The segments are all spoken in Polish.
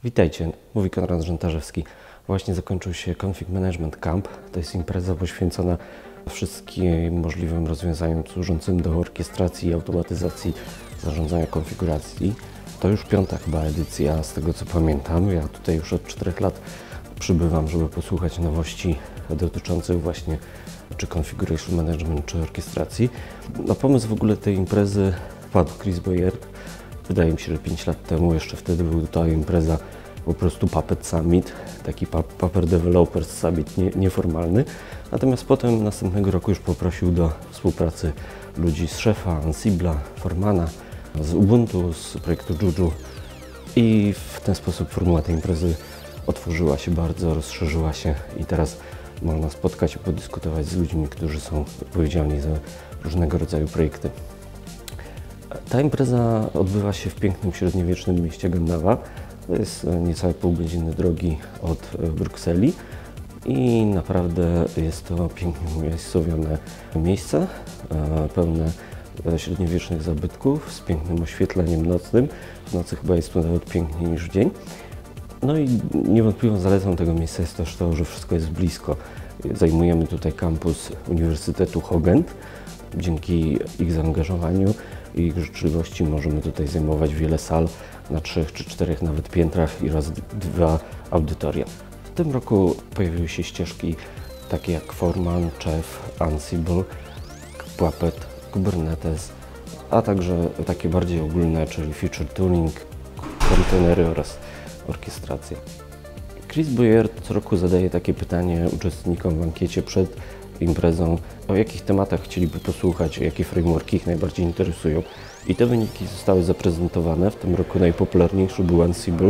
Witajcie, mówi Konrad Rzętarzewski. Właśnie zakończył się Config Management Camp. To jest impreza poświęcona wszystkim możliwym rozwiązaniom służącym do orkiestracji i automatyzacji zarządzania konfiguracji. To już piąta chyba edycja, z tego co pamiętam. Ja tutaj już od 4 lat przybywam, żeby posłuchać nowości dotyczących właśnie czy configuration management, czy orkiestracji. Na pomysł w ogóle tej imprezy wpadł Chris Boyard. Wydaje mi się, że 5 lat temu, jeszcze wtedy była to impreza po prostu Puppet Summit, taki Paper Developers Summit nieformalny. Natomiast potem następnego roku już poprosił do współpracy ludzi z Szefa, Ansible'a, Formana, z Ubuntu, z projektu Juju i w ten sposób formuła tej imprezy otworzyła się bardzo, rozszerzyła się i teraz można spotkać i podyskutować z ludźmi, którzy są odpowiedzialni za różnego rodzaju projekty. Ta impreza odbywa się w pięknym średniowiecznym mieście Gendawa. To jest niecałe pół godziny drogi od Brukseli i naprawdę jest to pięknie umiejscowione miejsce, pełne średniowiecznych zabytków z pięknym oświetleniem nocnym. W nocy chyba jest tu nawet piękniej niż w dzień. No i niewątpliwą zaletą tego miejsca jest też to, że wszystko jest blisko. Zajmujemy tutaj kampus Uniwersytetu Hogent. Dzięki ich zaangażowaniu i ich życzliwości możemy tutaj zajmować wiele sal na 3 czy 4 nawet piętrach i raz 2 audytoria. W tym roku pojawiły się ścieżki takie jak Foreman, Chef, Ansible, Puppet, Kubernetes, a także takie bardziej ogólne, czyli Feature Tuning, kontenery oraz orkiestracja. Chris Boyard co roku zadaje takie pytanie uczestnikom w ankiecie przed imprezą, o jakich tematach chcieliby posłuchać, jakie frameworki ich najbardziej interesują. I te wyniki zostały zaprezentowane. W tym roku najpopularniejszy był Ansible.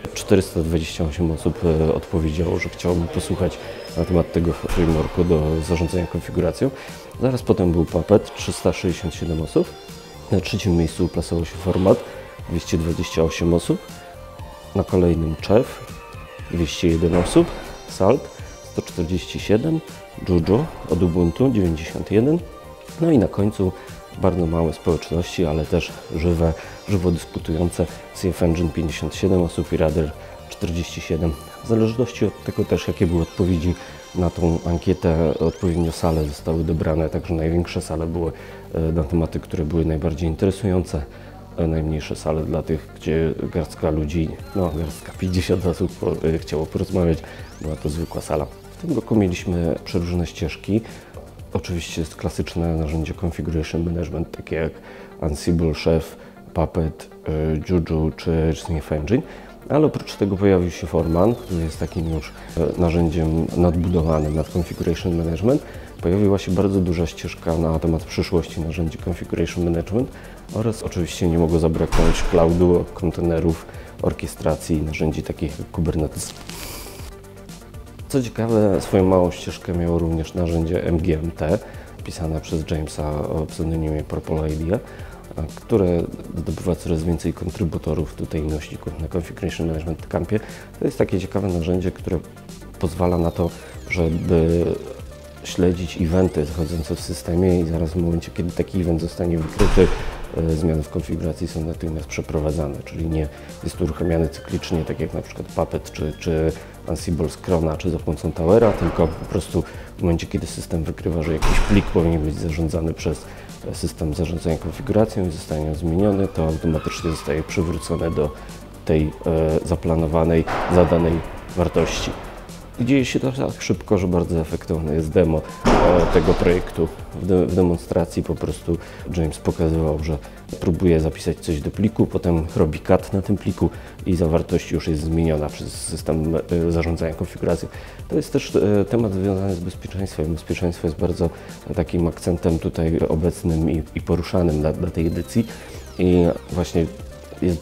428 osób odpowiedziało, że chciałoby posłuchać na temat tego frameworku do zarządzania konfiguracją. Zaraz potem był Puppet, 367 osób. Na trzecim miejscu uplasował się Format, 228 osób. Na kolejnym Chef, 201 osób. Salt, 147. Juju od Ubuntu 91. No i na końcu bardzo małe społeczności, ale też żywo dyskutujące CF Engine 57 osób i Radar 47. W zależności od tego też, jakie były odpowiedzi na tą ankietę, odpowiednio sale zostały dobrane, także największe sale były na tematy, które były najbardziej interesujące, najmniejsze sale dla tych, gdzie garstka ludzi, garstka 50 osób chciało porozmawiać, była to zwykła sala. W tym roku mieliśmy przeróżne ścieżki. Oczywiście jest klasyczne narzędzie Configuration Management, takie jak Ansible, Chef, Puppet, Juju czy CF Engine, ale oprócz tego pojawił się Foreman, który jest takim już narzędziem nadbudowanym nad Configuration Management. Pojawiła się bardzo duża ścieżka na temat przyszłości narzędzi Configuration Management oraz oczywiście nie mogło zabraknąć cloudu, kontenerów, orkiestracji i narzędzi takich jak Kubernetes. Co ciekawe, swoją małą ścieżkę miało również narzędzie MGMT, pisane przez Jamesa o pseudonimie Purple Idea, które zdobywa coraz więcej kontrybutorów, tutaj nośników na Configuration Management Campie. To jest takie ciekawe narzędzie, które pozwala na to, żeby śledzić eventy zachodzące w systemie i zaraz w momencie, kiedy taki event zostanie wykryty, zmiany w konfiguracji są natychmiast przeprowadzane, czyli nie jest uruchamiany cyklicznie, tak jak na przykład Puppet czy Ansible z Crona, czy za pomocą Towera, tylko po prostu w momencie, kiedy system wykrywa, że jakiś plik powinien być zarządzany przez system zarządzania konfiguracją i zostanie on zmieniony, to automatycznie zostaje przywrócone do tej zaplanowanej, zadanej wartości. I dzieje się to tak szybko, że bardzo efektowne jest demo tego projektu. W demonstracji po prostu James pokazywał, że próbuje zapisać coś do pliku, potem robi cut na tym pliku i zawartość już jest zmieniona przez system zarządzania konfiguracją. To jest też temat związany z bezpieczeństwem. Bezpieczeństwo jest bardzo takim akcentem tutaj obecnym i poruszanym dla tej edycji. I właśnie jest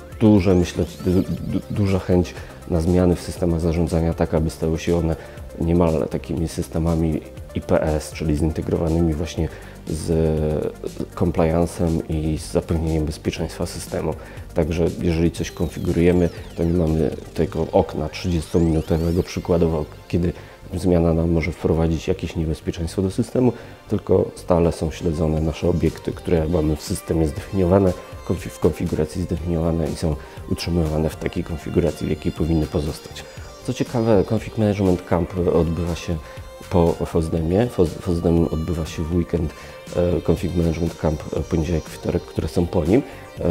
duża chęć na zmiany w systemach zarządzania, tak aby stały się one niemal takimi systemami IPS, czyli zintegrowanymi właśnie z compliance'em i z zapewnieniem bezpieczeństwa systemu. Także jeżeli coś konfigurujemy, to nie mamy tego okna 30-minutowego przykładowo, kiedy zmiana nam może wprowadzić jakieś niebezpieczeństwo do systemu, tylko stale są śledzone nasze obiekty, które mamy w systemie zdefiniowane, w konfiguracji zdefiniowane i są utrzymywane w takiej konfiguracji, w jakiej powinny pozostać. Co ciekawe, Config Management Camp odbywa się po FOSDEM-ie. FOSDEM odbywa się w weekend, Config Management Camp poniedziałek, wtorek, które są po nim.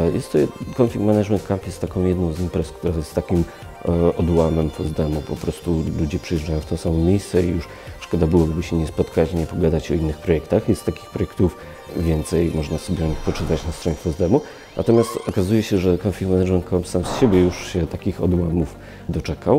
Config Management Camp jest taką jedną z imprez, która jest takim odłamem FOSDEM-u. Po prostu ludzie przyjeżdżają w to samo miejsce i już szkoda byłoby się nie spotkać, nie pogadać o innych projektach. Jest takich projektów więcej, można sobie o nich poczytać na stronie FOSDEM-u. Natomiast okazuje się, że Config Management Camp sam z siebie już się takich odłamów doczekał,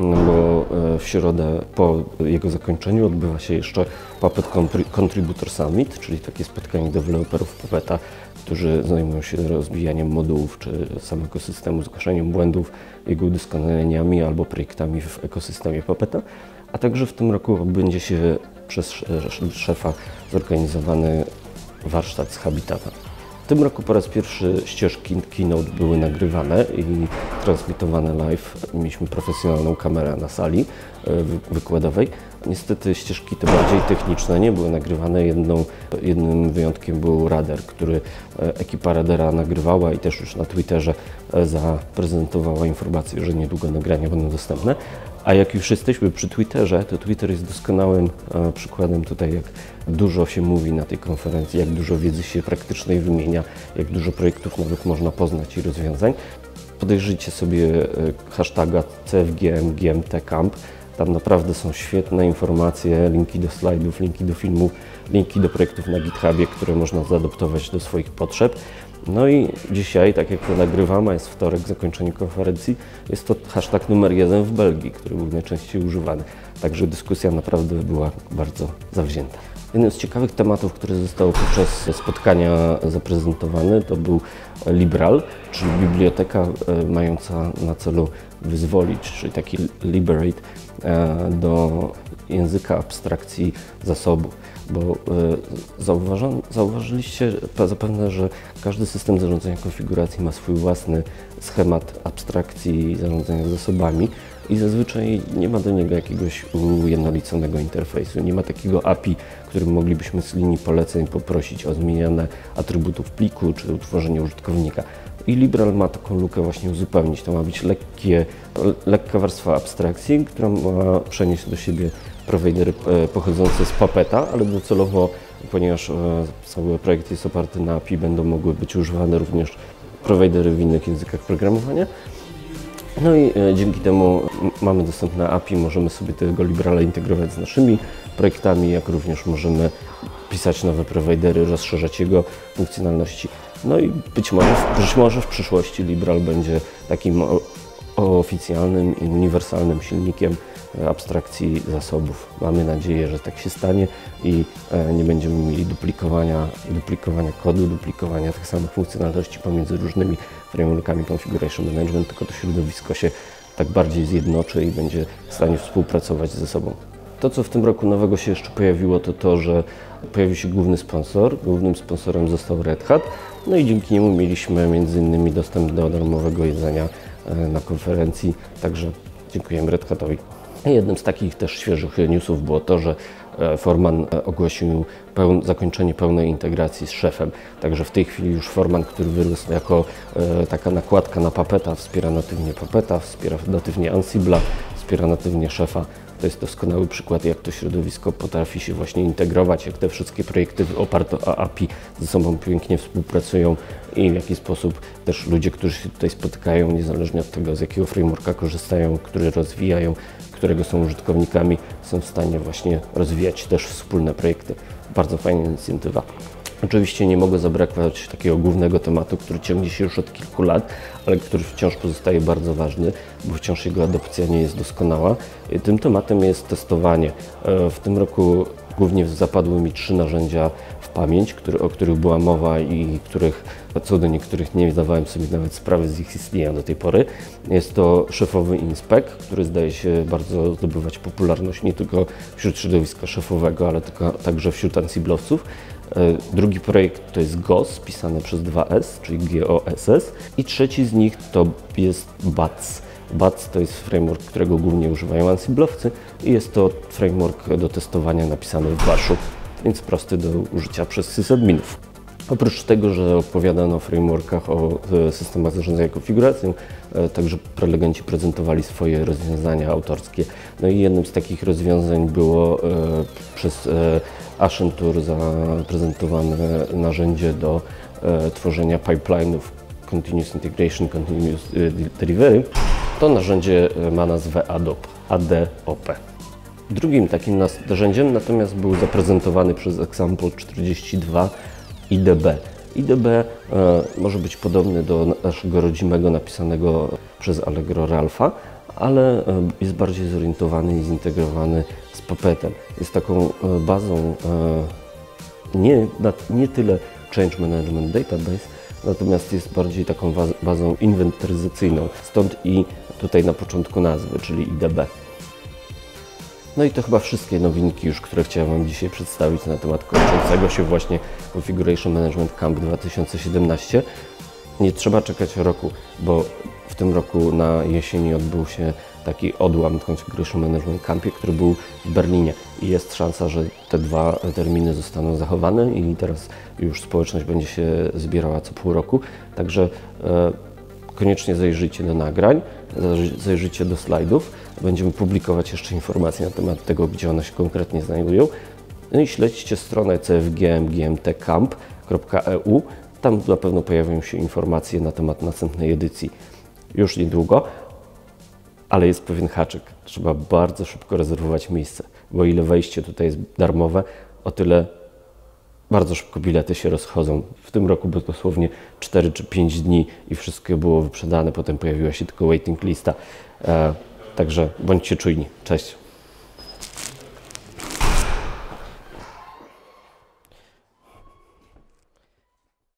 bo w środę po jego zakończeniu odbywa się jeszcze Puppet Contributor Summit, czyli takie spotkanie deweloperów Puppeta, którzy zajmują się rozwijaniem modułów czy samego systemu, zgłaszaniem błędów, jego udoskonaleniami albo projektami w ekosystemie Puppeta. A także w tym roku odbędzie się przez szefa zorganizowany warsztat z Habitata. W tym roku po raz pierwszy ścieżki Keynote były nagrywane i transmitowane live. Mieliśmy profesjonalną kamerę na sali wykładowej. Niestety ścieżki te bardziej techniczne nie były nagrywane. Jednym wyjątkiem był Radar, który ekipa Radara nagrywała i też już na Twitterze zaprezentowała informację, że niedługo nagrania będą dostępne. A jak już jesteśmy przy Twitterze, to Twitter jest doskonałym przykładem tutaj, jak dużo się mówi na tej konferencji, jak dużo wiedzy się praktycznej wymienia, jak dużo projektów nowych można poznać i rozwiązań. Podejrzyjcie sobie hashtaga CFGM GMT Camp. Tam naprawdę są świetne informacje, linki do slajdów, linki do filmów, linki do projektów na GitHubie, które można zaadoptować do swoich potrzeb. No i dzisiaj, tak jak to nagrywam, a jest wtorek, zakończenie konferencji, jest to hashtag numer 1 w Belgii, który był najczęściej używany. Także dyskusja naprawdę była bardzo zawzięta. Jednym z ciekawych tematów, który został podczas spotkania zaprezentowany, to był Liberal, czyli biblioteka mająca na celu wyzwolić, czyli taki liberate do języka abstrakcji zasobów. Bo zauważyliście zapewne, że każdy system zarządzania konfiguracji ma swój własny schemat abstrakcji i zarządzania zasobami i zazwyczaj nie ma do niego jakiegoś ujednoliconego interfejsu. Nie ma takiego API, którym moglibyśmy z linii poleceń poprosić o zmianę atrybutów pliku czy utworzenie użytkownika. I Liberal ma taką lukę właśnie uzupełnić. To ma być lekka warstwa abstrakcji, która ma przenieść do siebie prowajdery pochodzące z Puppeta, ale docelowo, ponieważ cały projekt jest oparty na API, będą mogły być używane również prowajdery w innych językach programowania. No i dzięki temu mamy dostępne API, możemy sobie tego Liberala integrować z naszymi projektami, jak również możemy pisać nowe prowajdery, rozszerzać jego funkcjonalności. No i być może w przyszłości Liberal będzie takim oficjalnym i uniwersalnym silnikiem abstrakcji zasobów. Mamy nadzieję, że tak się stanie i nie będziemy mieli duplikowania kodu, duplikowania tych samych funkcjonalności pomiędzy różnymi frameworkami configuration management, tylko to środowisko się tak bardziej zjednoczy i będzie w stanie współpracować ze sobą. To, co w tym roku nowego się jeszcze pojawiło, to to, że pojawił się główny sponsor. Głównym sponsorem został Red Hat, no i dzięki niemu mieliśmy m.in. dostęp do darmowego jedzenia na konferencji, także dziękujemy Red Hatowi. Jednym z takich też świeżych newsów było to, że Foreman ogłosił zakończenie pełnej integracji z szefem. Także w tej chwili już Foreman, który wyrósł jako taka nakładka na Puppeta, wspiera natywnie Puppeta, wspiera natywnie Ansible'a, wspiera natywnie szefa. To jest doskonały przykład, jak to środowisko potrafi się właśnie integrować, jak te wszystkie projekty oparte o API ze sobą pięknie współpracują i w jaki sposób też ludzie, którzy się tutaj spotykają, niezależnie od tego, z jakiego frameworka korzystają, który rozwijają, którego są użytkownikami, są w stanie właśnie rozwijać też wspólne projekty. Bardzo fajna inicjatywa. Oczywiście nie mogło zabraknąć takiego głównego tematu, który ciągnie się już od kilku lat, ale który wciąż pozostaje bardzo ważny, bo wciąż jego adopcja nie jest doskonała. Tym tematem jest testowanie. W tym roku głównie zapadły mi 3 narzędzia w pamięć, o których była mowa i co do niektórych nie zdawałem sobie nawet sprawy z ich istnienia do tej pory. Jest to szefowy InSpec, który zdaje się bardzo zdobywać popularność nie tylko wśród środowiska szefowego, ale także wśród Ansiblowców. Drugi projekt to jest GOS, pisane przez 2S, czyli GOSS. I trzeci z nich to jest BATS. BATS to jest framework, którego głównie używają Ansiblowcy i jest to framework do testowania napisany w Bashu, więc prosty do użycia przez sysadminów. Oprócz tego, że opowiadano o frameworkach, o systemach zarządzania konfiguracją, także prelegenci prezentowali swoje rozwiązania autorskie. No i jednym z takich rozwiązań było przez Accenture zaprezentowane narzędzie do tworzenia pipeline'ów Continuous Integration, Continuous Delivery. To narzędzie ma nazwę ADOP. Drugim takim narzędziem natomiast był zaprezentowany przez Example 42 IDB. IDB może być podobny do naszego rodzimego napisanego przez Allegro Ralpha, ale jest bardziej zorientowany i zintegrowany z Puppetem. Jest taką bazą nie tyle Change Management Database, natomiast jest bardziej taką bazą inwentaryzacyjną. Stąd i tutaj na początku nazwy, czyli IDB. No i to chyba wszystkie nowinki już, które chciałem Wam dzisiaj przedstawić na temat kończącego się właśnie Configuration Management Camp 2017. Nie trzeba czekać roku, bo w tym roku na jesieni odbył się taki odłam Configuration Management Campie, który był w Berlinie i jest szansa, że te dwa terminy zostaną zachowane i teraz już społeczność będzie się zbierała co pół roku. Także koniecznie zajrzyjcie do nagrań, zajrzyjcie do slajdów. Będziemy publikować jeszcze informacje na temat tego, gdzie one się konkretnie znajdują. No i śledźcie stronę cfgm-gmtcamp.eu. Tam na pewno pojawią się informacje na temat następnej edycji już niedługo, ale jest pewien haczyk. Trzeba bardzo szybko rezerwować miejsce, bo o ile wejście tutaj jest darmowe, o tyle bardzo szybko bilety się rozchodzą. W tym roku było dosłownie 4 czy 5 dni i wszystko było wyprzedane. Potem pojawiła się tylko waiting lista. Także bądźcie czujni. Cześć.